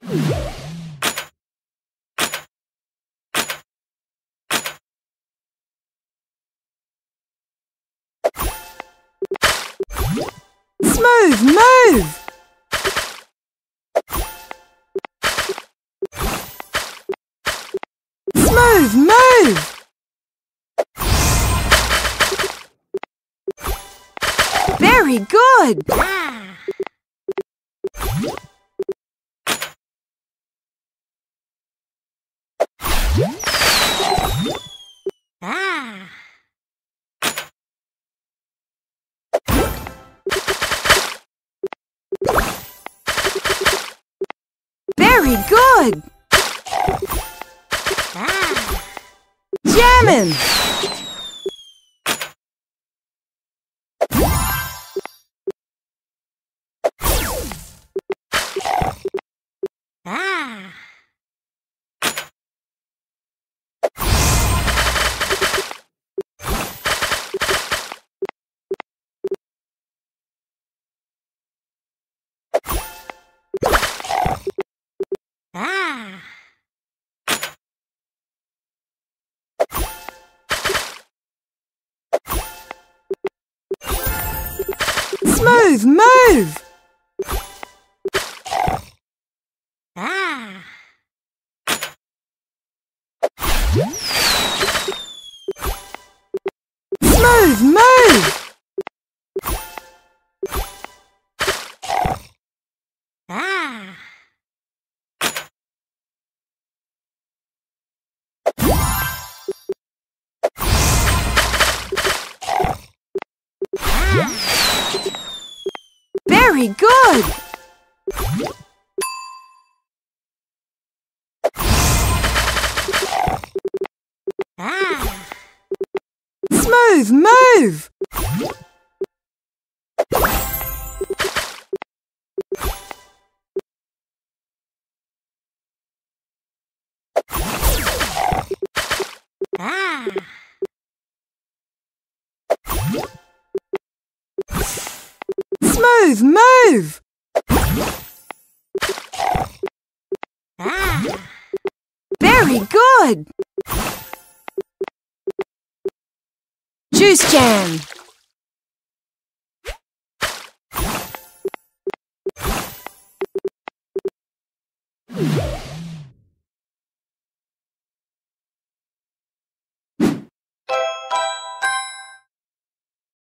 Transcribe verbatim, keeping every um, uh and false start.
Smooth move! Smooth move! Very good! Ah! Ah! Very good! Ah! Jammin'! Ah! Ah! Smooth move! Ah! Smooth move! Ah! Very good! Ah! Smooth move! Ah! Smooth move! Ah! Very good! Juice jam! Ah!